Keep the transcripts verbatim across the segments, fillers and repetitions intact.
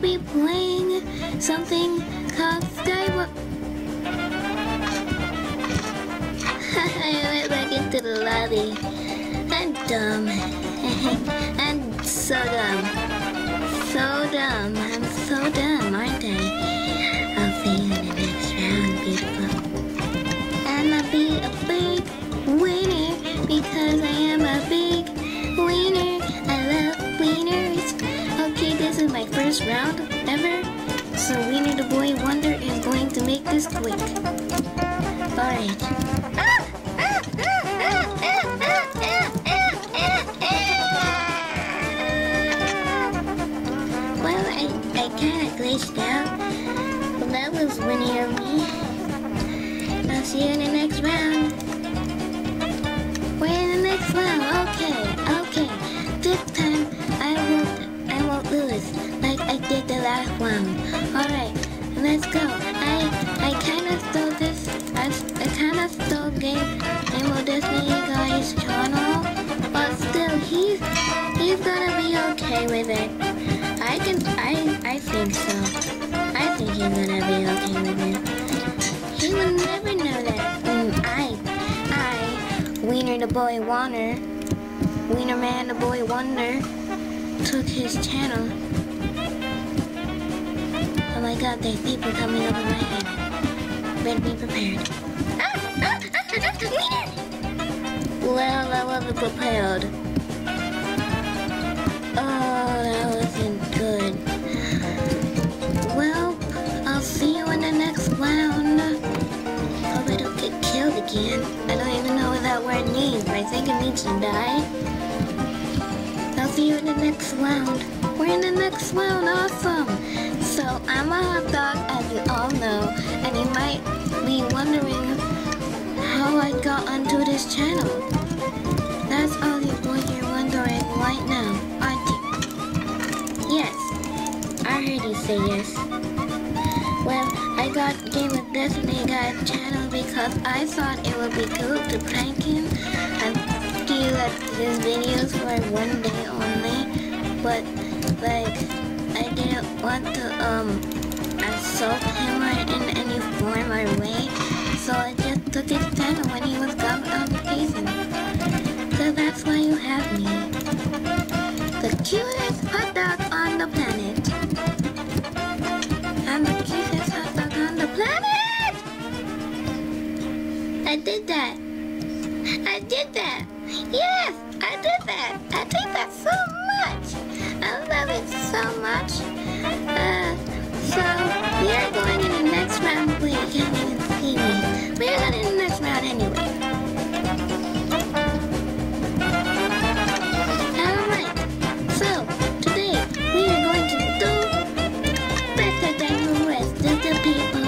be playing something called Skywalker. I went back into the lobby. I'm dumb. I'm so dumb. So dumb. I'm so dumb, aren't I? I'll see you in the next round, beautiful. And I'll be a big winner because I am a big winner. I love wieners. Okay, this is my first round ever. So Wiener the Boy Wonder is going to make this quick. Alright. Well, I, I kinda glitched out. Well, that was winning of me. I'll see you in the next round. We're in the next round. Okay, okay. This time I won't I won't lose like I did the last round. Alright, let's go. I I kinda stole this I, I kinda stole Game Rainbow Destiny Guy's channel, but still he's he's gonna be okay with it. I can I I think so. I think he's gonna be okay with it. He would never know that mm, I I Wiener the Boy Wonder Wiener Man the Boy Wonder took his channel. Oh my god, there's people coming over my head. Better be prepared. Ah! Ah! Ah! Ah! Well, I wasn't prepared. Oh, that wasn't good. Well, I'll see you in the next round. Hope I don't get killed again. I don't even know what that word means. I think it means to die. I'll see you in the next round. We're in the next round, awesome! So, I'm a hot dog, as you all know, and you might be wondering how I got onto this channel. That's all you what you're wondering right now, aren't you? Yes, I heard you say yes. Well, I got Game of Destiny Guy's channel because I thought it would be cool to prank him and steal like, his videos for one day only, but like I didn't want to um assault him or in any form or way, so I just took his channel when he was gone on vacation. So that's why you have me, the cutest hot dog on the planet. I'm the cutest hot dog on the planet. I did that. I did that. Yes, I did that. I did that so much. I love it so much. Uh, so, we are going in the next round. Wait, you can't even see me. We are going in the next round anyway. Alright, so, today, we are going to do better than the rest of the people.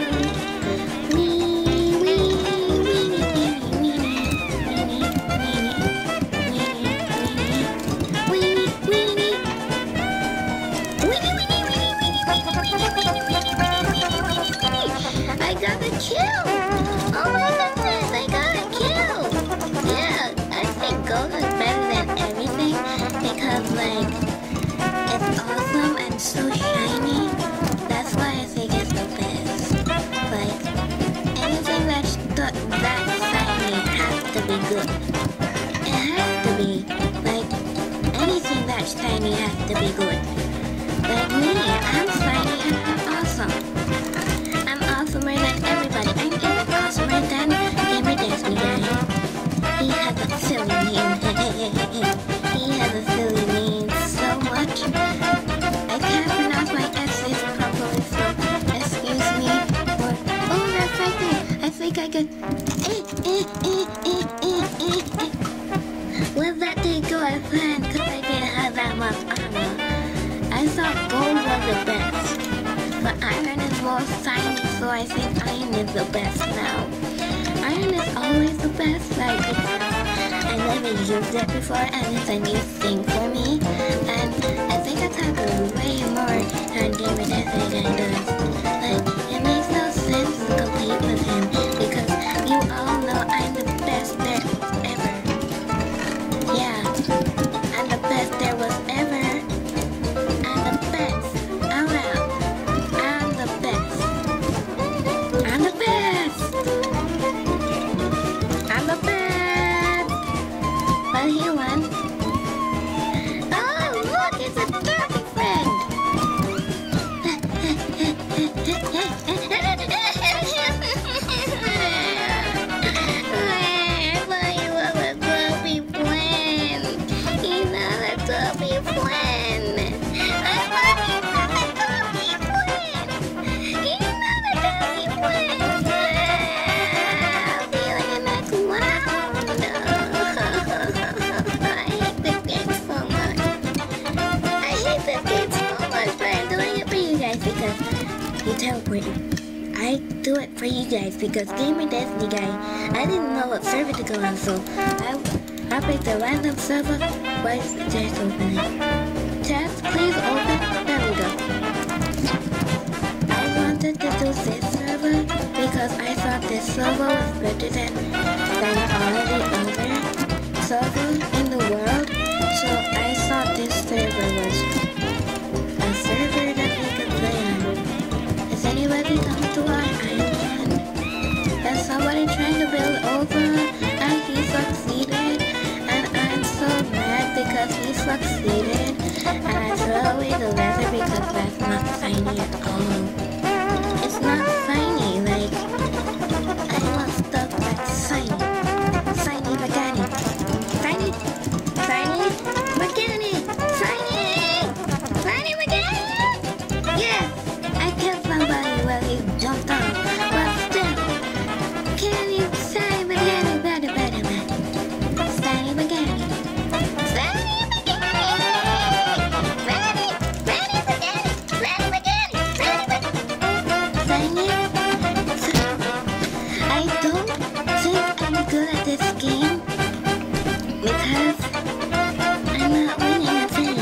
I got a kill! Oh my goodness, I got a kill! Yeah, I think gold is better than everything because like, it's awesome and so shiny. That's why I think it's the best. Like, anything that's th that shiny has to be good. It has to be. Like, anything that's shiny has to be good. Like me, I'm shiny and I'm awesome. I'm awesomer than everybody. I'm even awesomer than Gamer Destiny Guy. He has a silly name. He has a silly name so much. I can't pronounce my S's properly, so excuse me for... Oh, that's right there. I think I could... Eh, eh, eh, eh, eh, eh, eh. Well, that didn't go as planned because I didn't have that much armor. I thought gold was the best, but iron is more shiny, so I think iron is the best now. Iron is always the best, like because I never used it before and it's a new thing for me. And I think I talk way more than Gamer Destiny Guy does. Like, it makes no sense to compete with him because you all know I'm the best there ever. Yeah, I'm the best there was ever. I'm the best. Alright. teleporting. I do it for you guys because Gamer Destiny guy, I didn't know what server to go on, so I I picked a random server. Where's the chest opening? Chest, please open. There we go. I wanted to do this server because I thought this server was better than than all the other servers in the world. So I thought this server was a server that we could play on. Is anybody come to our island? There's somebody trying to build over and he succeeded. And I'm so mad because he succeeded. And I throw away the leather because that's not shiny at all. It's not shiny, like I want stuff that's shiny. Shiny Magani. Shiny, shiny Magani. Shiny, shiny Magani. Yes, I killed somebody while he jumped off. But still, can you shiny Magani better, better, better? Shiny Magani. Shiny Magani. Shiny, shiny Magani. Shiny Magani. Shiny Magani. Shiny. I don't think I'm good at this game because I'm not winning a thing.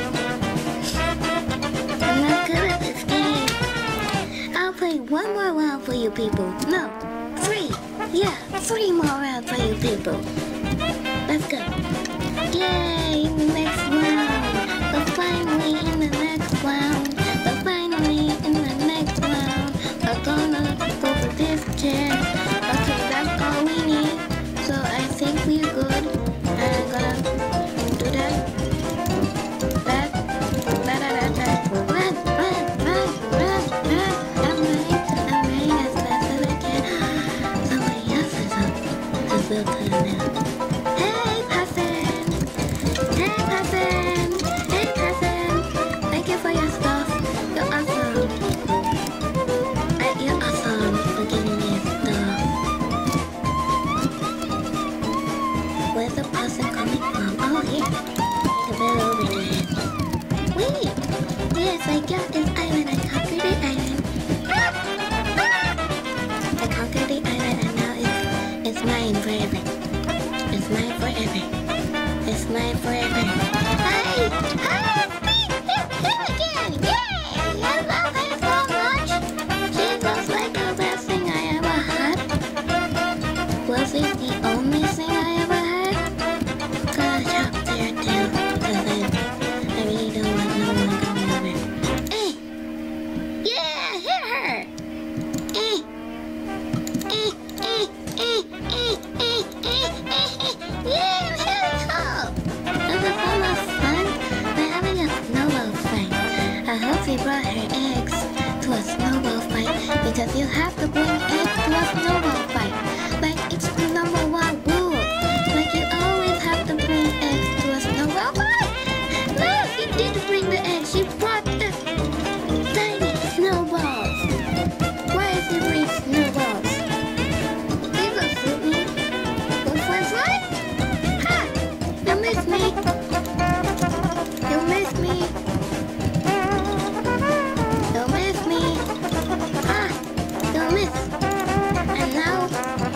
I'm not good at this game. I'll play one more round for you people. No, three. Yeah, three more rounds for you people. Let's go. Yay, in the next round. We're finally in the next round. We're finally in the next round. We're gonna go for this chest. Okay, that's all we need. So I think we're good. I'm gonna do that. That. That, that, that, that. Run, run, run, run, run. I'm running. I'm running as fast as I can. Somebody else is up. Just will put him down. Hey, Passan! Hey, Passan! Hey, Passan! Thank you for your stuff. You're awesome. I, you're awesome for giving me stuff. Where's the person coming from? Oh, here. The bell over there. Wait! Yes, I got this island. I conquered the island. I conquered the island and now it's, it's mine forever. It's mine forever. It's mine forever. Hi! Hi! It's me! Him, him again! Yay! I love her so much! She looks like the best thing I ever had. Was it the only thing I ever had? Gotta chop their tail because I, I really don't want no one coming over. Eh! Yeah! Hit her! Eh! Eh! Eh! Eh! Eh! Eh! Eh! Eh! Yeah! I'm hitting her! This is so much fun. We're having a snowball fight. I hope she brought her eggs to a snowball fight because you have to bring eggs to a snowball fight. Like it's the number one rule. Like you always have to bring eggs to a snowball fight. No, she didn't bring the eggs. She brought the tiny snowballs. Why is she bring snowballs? These will suit me. Good friends, right? Ha! You missed me. You missed me. You missed me. Ah! You missed. And now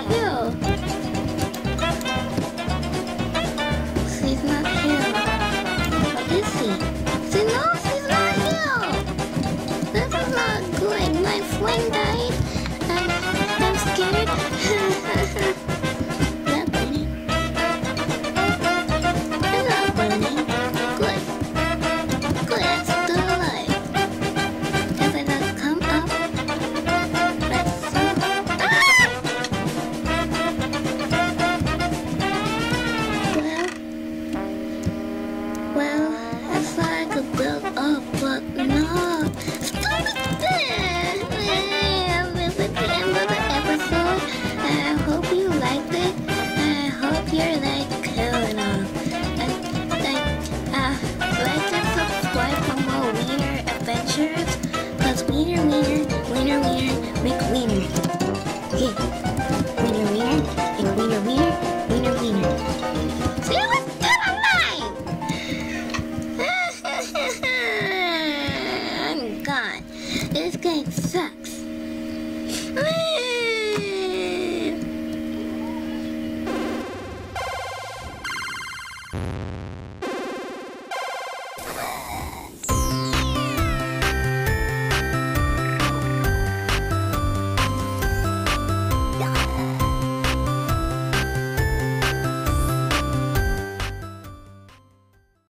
here. She's not here. Where is she? She knows she's not here. This is not good. My friend died. I'm, I'm scared. Not burning. I'm not burning. Good. Good, I'm still alive. If I not come up, let's see. Ah! Well, well, I thought I could build up, but no. Stop it there! This is the end of the episode. I hope you liked it. I hope you're like cool and all. And like, uh, like and subscribe for more Wiener adventures. Cause Wiener, Wiener, Wiener, Wiener, make Wiener. Okay. Wiener, Wiener, make Wiener, Wiener, Wiener, Wiener. See, we're still alive! I'm gone. This game sucks.